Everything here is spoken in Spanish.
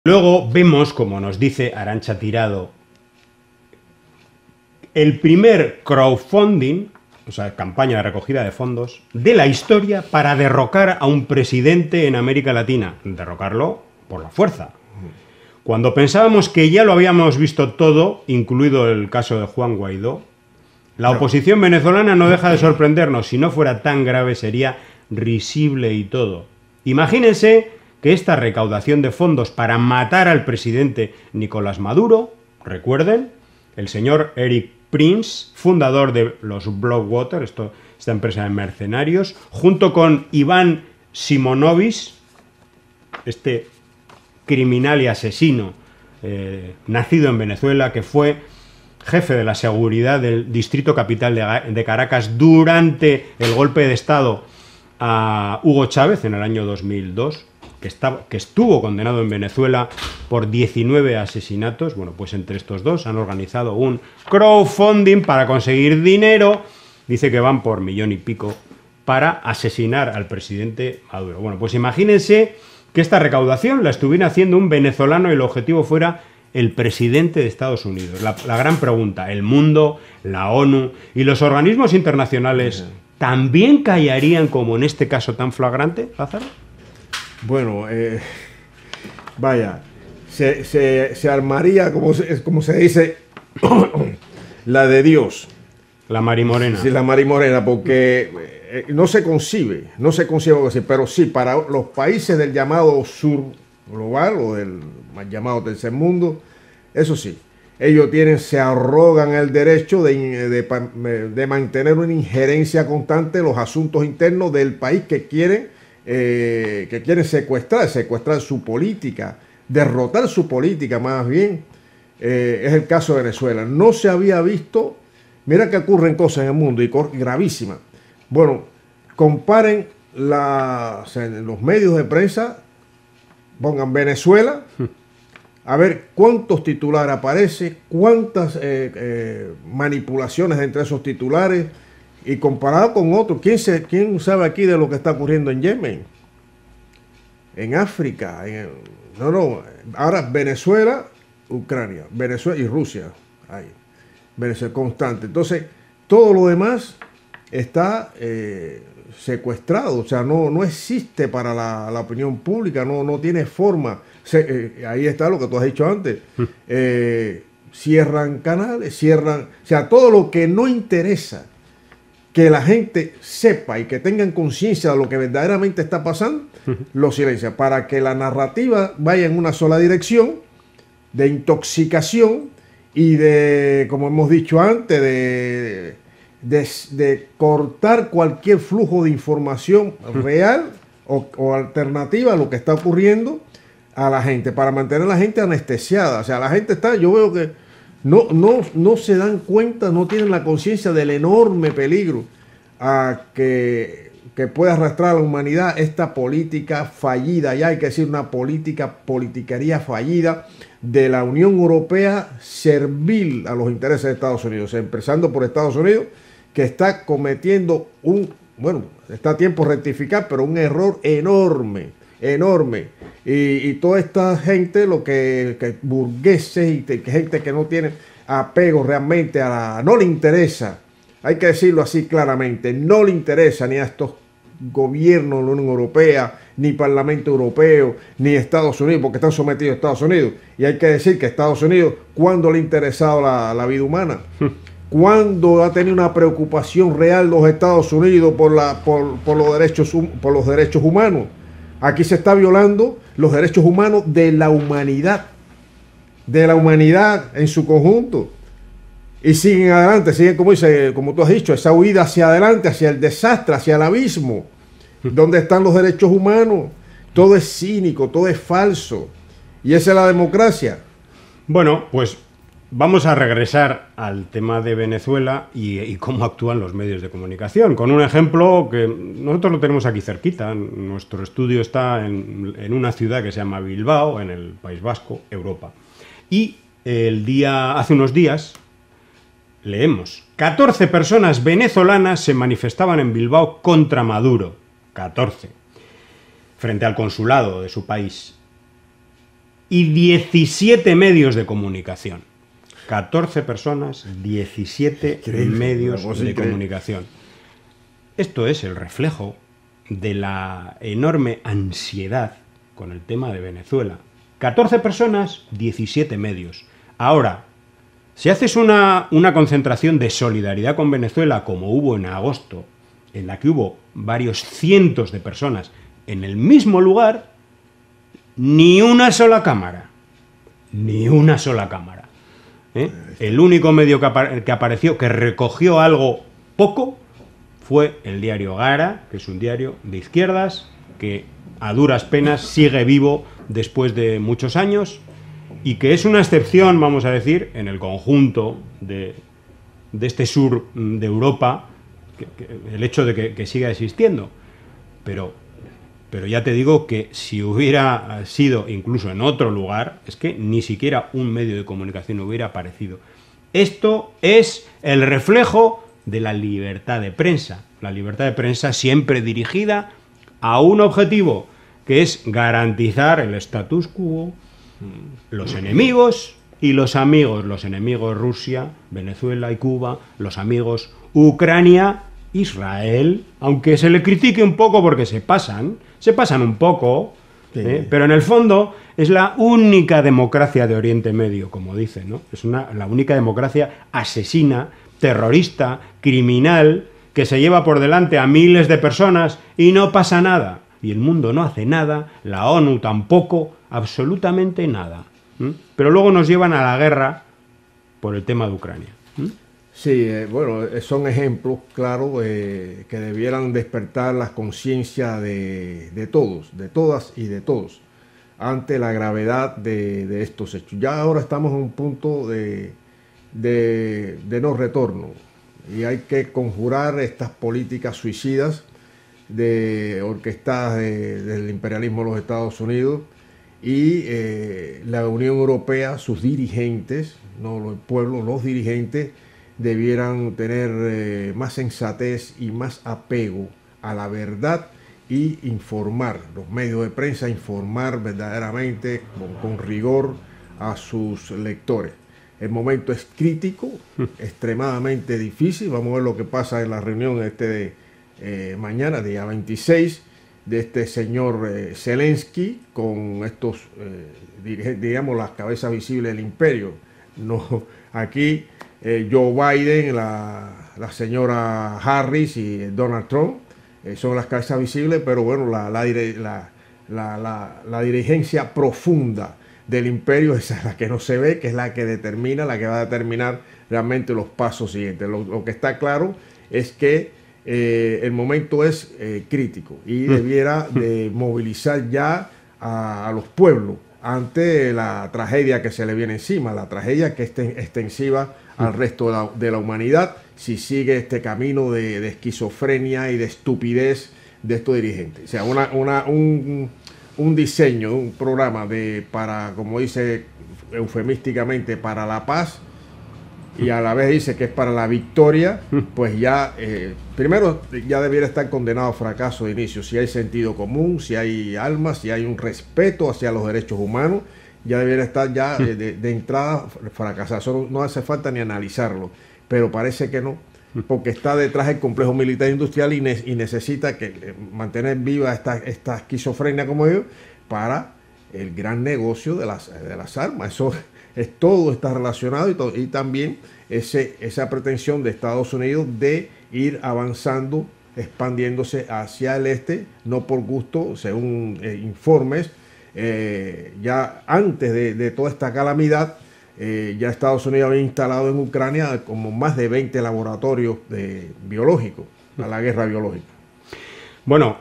Luego vemos, como nos dice Arantxa Tirado, el primer crowdfunding, o sea, campaña de recogida de fondos, de la historia para derrocar a un presidente en América Latina. Derrocarlo por la fuerza. Cuando pensábamos que ya lo habíamos visto todo, incluido el caso de Juan Guaidó, la oposición venezolana no deja de sorprendernos. Si no fuera tan grave, sería risible y todo. Imagínense que esta recaudación de fondos para matar al presidente Nicolás Maduro, recuerden, el señor Eric Prince, fundador de los Blackwater, esta empresa de mercenarios, junto con Iván Simonovic, este criminal y asesino nacido en Venezuela, que fue jefe de la seguridad del distrito capital de Caracas durante el golpe de Estado a Hugo Chávez en el año 2002, que estuvo condenado en Venezuela por 19 asesinatos. Bueno, pues entre estos dos han organizado un crowdfunding para conseguir dinero, dice que van por 1,5 millones para asesinar al presidente Maduro. Bueno, pues imagínense que esta recaudación la estuviera haciendo un venezolano y el objetivo fuera el presidente de Estados Unidos. La gran pregunta, ¿el mundo, la ONU y los organismos internacionales también callarían como en este caso tan flagrante, Lázaro? Bueno, vaya, se armaría, como se dice, la de Dios. La marimorena. Sí, la marimorena, porque no se concibe algo así, pero sí, para los países del llamado sur global o del más llamado tercer mundo, eso sí, ellos se arrogan el derecho de mantener una injerencia constante en los asuntos internos del país que quieren secuestrar su política, derrotar su política más bien. Es el caso de Venezuela. No se había visto, mira que ocurren cosas en el mundo y gravísimas. Bueno, comparen en los medios de prensa, pongan Venezuela, a ver cuántos titulares aparecen, cuántas manipulaciones entre esos titulares. Y comparado con otros, ¿quién sabe aquí de lo que está ocurriendo en Yemen? En África. Ahora Venezuela, Ucrania, Venezuela y Rusia. Ahí. Venezuela constante. Entonces, todo lo demás está secuestrado. O sea, no existe para la opinión pública, no tiene forma. Ahí está lo que tú has dicho antes. Cierran canales, o sea, todo lo que no interesa que la gente sepa y que tengan conciencia de lo que verdaderamente está pasando, lo silencia, para que la narrativa vaya en una sola dirección, de intoxicación y de, como hemos dicho antes, de cortar cualquier flujo de información real o alternativa a lo que está ocurriendo a la gente, para mantener a la gente anestesiada. O sea, la gente yo veo que no se dan cuenta, no tienen la conciencia del enorme peligro que puede arrastrar a la humanidad esta política fallida, ya hay que decir una politiquería fallida de la Unión Europea servil a los intereses de Estados Unidos, empezando por Estados Unidos, que está cometiendo está a tiempo de rectificar, pero un error enorme. Y toda esta gente, burgueses y gente que no tiene apego realmente no le interesa, hay que decirlo así claramente, no le interesa ni a estos gobiernos de la Unión Europea, ni Parlamento Europeo, ni Estados Unidos, porque están sometidos a Estados Unidos. Y hay que decir que Estados Unidos, ¿cuándo le ha interesado la vida humana? ¿Cuándo ha tenido una preocupación real los Estados Unidos por los derechos humanos? Aquí se está violando los derechos humanos de la humanidad en su conjunto. Y siguen adelante, siguen, como tú has dicho, esa huida hacia adelante, hacia el desastre, hacia el abismo. ¿Dónde están los derechos humanos? Todo es cínico, todo es falso. Y esa es la democracia. Bueno, pues vamos a regresar al tema de Venezuela y cómo actúan los medios de comunicación, con un ejemplo que nosotros lo tenemos aquí cerquita. Nuestro estudio está en una ciudad que se llama Bilbao, en el País Vasco, Europa. Y hace unos días leemos: 14 personas venezolanas se manifestaban en Bilbao contra Maduro. 14. Frente al consulado de su país. y 17 medios de comunicación. 14 personas, 17 medios de comunicación. Esto es el reflejo de la enorme ansiedad con el tema de Venezuela. 14 personas, 17 medios. Ahora, si haces una concentración de solidaridad con Venezuela, como hubo en agosto, en la que hubo varios cientos de personas en el mismo lugar, ni una sola cámara. Ni una sola cámara. El único medio que apareció, que recogió algo poco, fue el diario Gara, que es un diario de izquierdas, que a duras penas sigue vivo después de muchos años, y que es una excepción, vamos a decir, en el conjunto de este sur de Europa, el hecho de que siga existiendo. Pero ya te digo que si hubiera sido incluso en otro lugar, es que ni siquiera un medio de comunicación hubiera aparecido. Esto es el reflejo de la libertad de prensa. La libertad de prensa siempre dirigida a un objetivo, que es garantizar el status quo, los enemigos y los amigos. Los enemigos Rusia, Venezuela y Cuba, los amigos Ucrania, Israel, aunque se le critique un poco porque se pasan un poco, sí. Pero en el fondo es la única democracia de Oriente Medio, como dicen, ¿no? Es la única democracia asesina, terrorista, criminal, que se lleva por delante a miles de personas y no pasa nada. Y el mundo no hace nada, la ONU tampoco, absolutamente nada. Pero luego nos llevan a la guerra por el tema de Ucrania. Sí, bueno, son ejemplos, claro, que debieran despertar las conciencias de todos, de todas y de todos, ante la gravedad de estos hechos. Ya ahora estamos en un punto de no retorno y hay que conjurar estas políticas suicidas orquestadas del imperialismo de los Estados Unidos y la Unión Europea, sus dirigentes, no el pueblo, los dirigentes, debieran tener más sensatez y más apego a la verdad y informar, los medios de prensa, informar verdaderamente con rigor a sus lectores. El momento es crítico, extremadamente difícil. Vamos a ver lo que pasa en la reunión de mañana, día 26, de este señor Zelensky con estos, digamos, las cabezas visibles del imperio. No, aquí Joe Biden, la señora Harris y Donald Trump son las cabezas visibles, pero bueno, la dirigencia profunda del imperio esa es la que no se ve, que es la que determina, la que va a determinar realmente los pasos siguientes. Lo que está claro es que el momento es crítico y debiera de movilizar ya a los pueblos ante la tragedia que se le viene encima, la tragedia que es extensiva al resto de la humanidad si sigue este camino de esquizofrenia y de estupidez de estos dirigentes. O sea, un diseño, un programa para, como dice eufemísticamente, para la paz, y a la vez dice que es para la victoria, pues ya, primero, ya debiera estar condenado a fracaso de inicio. Si hay sentido común, si hay alma, si hay un respeto hacia los derechos humanos, ya debiera estar ya de entrada fracasado. Eso no hace falta ni analizarlo, pero parece que no, porque está detrás del complejo militar industrial y necesita mantener viva esta esquizofrenia, como digo, para el gran negocio de las armas. Eso todo está relacionado y también esa pretensión de Estados Unidos de ir avanzando, expandiéndose hacia el este, no por gusto, según informes. Ya antes de toda esta calamidad, ya Estados Unidos había instalado en Ucrania como más de 20 laboratorios biológicos a la guerra biológica. Bueno,